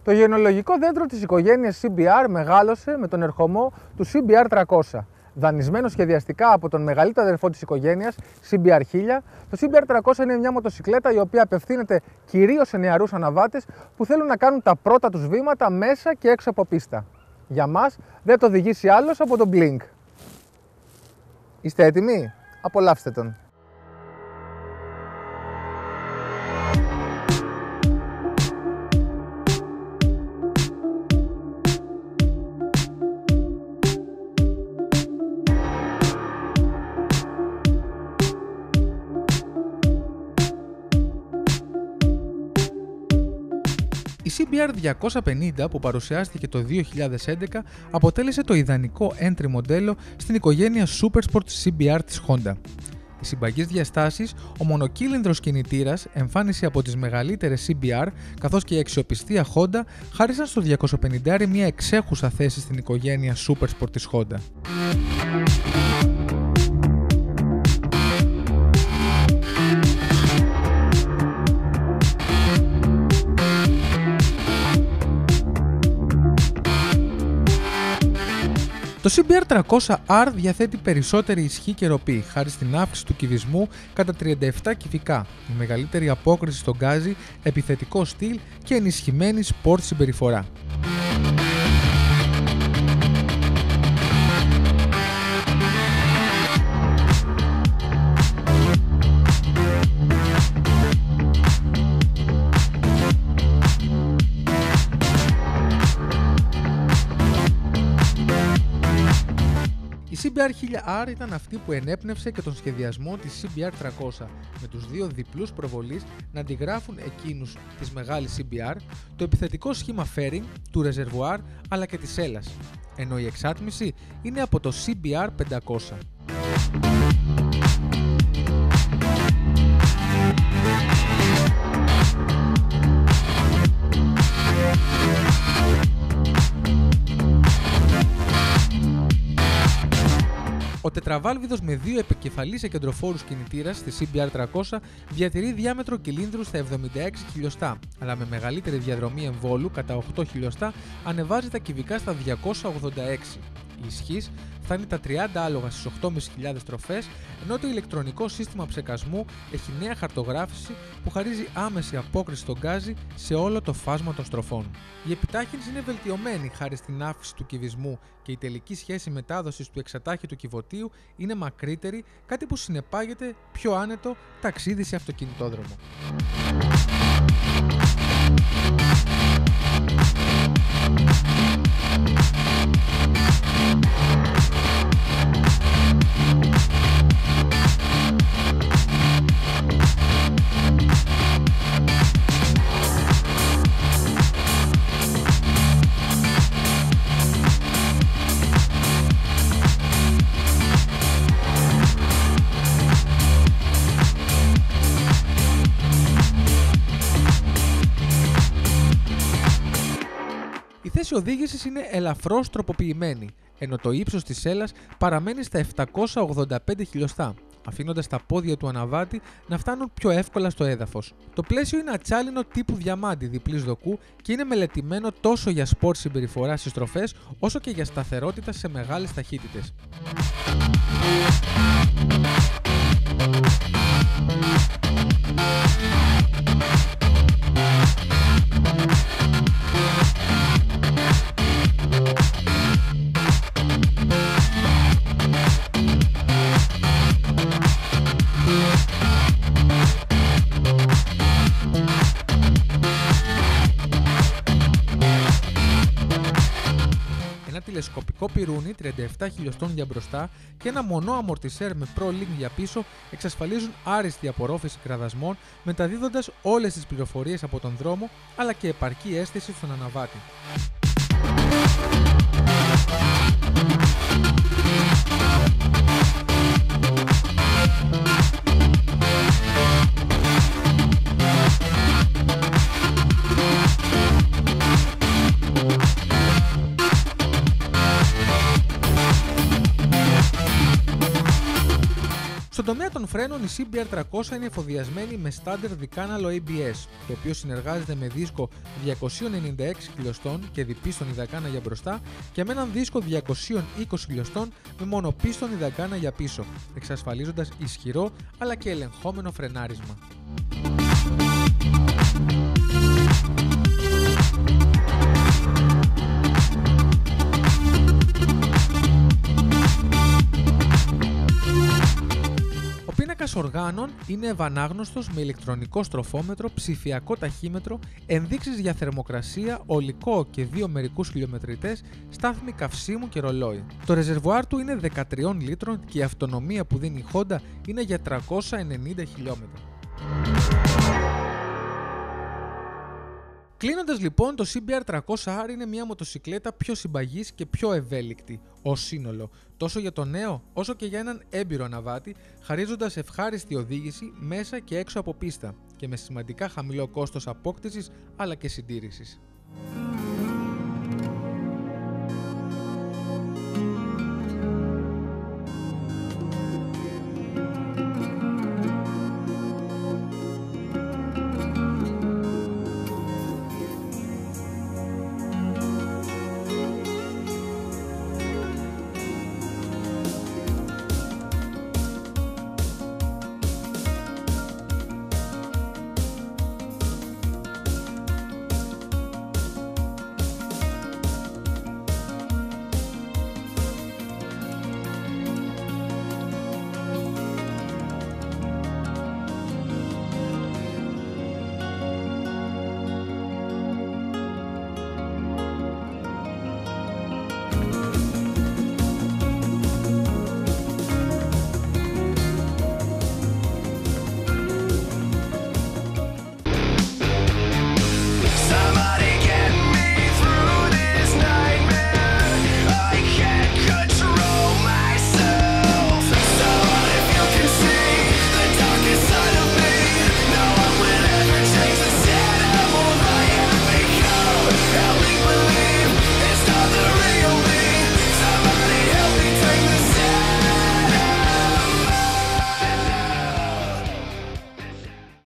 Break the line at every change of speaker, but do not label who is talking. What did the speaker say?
Το γενεολογικό δέντρο της οικογένειας CBR μεγάλωσε με τον ερχομό του CBR 300. Δανεισμένο σχεδιαστικά από τον μεγαλύτερο αδερφό της οικογένειας, CBR 1000, το CBR 300 είναι μια μοτοσικλέτα η οποία απευθύνεται κυρίως σε νεαρούς αναβάτες που θέλουν να κάνουν τα πρώτα τους βήματα μέσα και έξω από πίστα. Για μας δεν το οδηγήσει άλλος από τον Blink. Είστε έτοιμοι? Απολαύστε τον!
Η CBR 250 που παρουσιάστηκε το 2011 αποτέλεσε το ιδανικό entry μοντέλο στην οικογένεια Supersport CBR της Honda. Οι συμπαγείς διαστάσεις, ο μονοκύλινδρος κινητήρας, εμφάνιση από τις μεγαλύτερες CBR καθώς και η αξιοπιστία Honda χάρισαν στο 250 μια εξέχουσα θέση στην οικογένεια Supersport της Honda. Το CBR 300R διαθέτει περισσότερη ισχύ και ροπή, χάρη στην αύξηση του κυβισμού κατά 37 κυβικά, με μεγαλύτερη απόκριση στον γκάζι, επιθετικό στυλ και ενισχυμένη sport συμπεριφορά. Η CBR 1000R ήταν αυτή που ενέπνευσε και τον σχεδιασμό της CBR 300, με τους δύο διπλούς προβολείς να αντιγράφουν εκείνους της μεγάλης CBR, το επιθετικό σχήμα fairing, του ρεζερβουάρ αλλά και της σέλας, ενώ η εξάτμιση είναι από το CBR 500. Ο τετραβάλβιδος με δύο επικεφαλείς εκεντροφόρους κινητήρας στη CBR 300 διατηρεί διάμετρο κυλίνδρου στα 76 χιλιοστά, αλλά με μεγαλύτερη διαδρομή εμβόλου κατά 8 χιλιοστά ανεβάζει τα κυβικά στα 286. Η ισχύς φτάνει τα 30 άλογα στις 8.500 στροφές, ενώ το ηλεκτρονικό σύστημα ψεκασμού έχει νέα χαρτογράφηση που χαρίζει άμεση απόκριση στον γκάζι σε όλο το φάσμα των στροφών. Η επιτάχυνση είναι βελτιωμένη χάρη στην αύξηση του κυβισμού και η τελική σχέση μετάδοσης του εξατάχητου κυβωτίου είναι μακρύτερη, κάτι που συνεπάγεται πιο άνετο ταξίδι σε αυτοκινητόδρομο. Η θέση οδήγησης είναι ελαφρώς τροποποιημένη, ενώ το ύψος της σέλας παραμένει στα 785 χιλιοστά, αφήνοντας τα πόδια του αναβάτη να φτάνουν πιο εύκολα στο έδαφος. Το πλαίσιο είναι ατσάλινο τύπου διαμάντι διπλής δοκού και είναι μελετημένο τόσο για σπορ συμπεριφορά στις στροφές, όσο και για σταθερότητα σε μεγάλες ταχύτητες. Τηλεσκοπικό πυρούνι 37 χιλιοστών για μπροστά και ένα μονό αμορτισέρ με Pro Link για πίσω εξασφαλίζουν άριστη απορρόφηση κραδασμών, μεταδίδοντας όλες τις πληροφορίες από τον δρόμο αλλά και επαρκή αίσθηση στον αναβάτη. Στον τομέα των φρένων η CBR300 είναι εφοδιασμένη με στάντερ δικάναλο ABS, το οποίο συνεργάζεται με δίσκο 296 χιλιοστών και διπίστων υδακάνα για μπροστά και με έναν δίσκο 220 χιλιοστών με μονοπίστων υδακάνα για πίσω, εξασφαλίζοντας ισχυρό αλλά και ελεγχόμενο φρενάρισμα. Ο πίνακας οργάνων είναι ευανάγνωστος με ηλεκτρονικό στροφόμετρο, ψηφιακό ταχύμετρο, ενδείξεις για θερμοκρασία, ολικό και 2 μερικούς χιλιομετρητές, στάθμη καυσίμου και ρολόι. Το ρεζερβουάρ του είναι 13 λίτρων και η αυτονομία που δίνει η Honda είναι για 390 χιλιόμετρα. Κλείνοντας λοιπόν, το CBR300R είναι μια μοτοσικλέτα πιο συμπαγής και πιο ευέλικτη ως σύνολο, τόσο για τον νέο όσο και για έναν έμπειρο ναβάτη, χαρίζοντας ευχάριστη οδήγηση μέσα και έξω από πίστα και με σημαντικά χαμηλό κόστος απόκτησης αλλά και συντήρησης.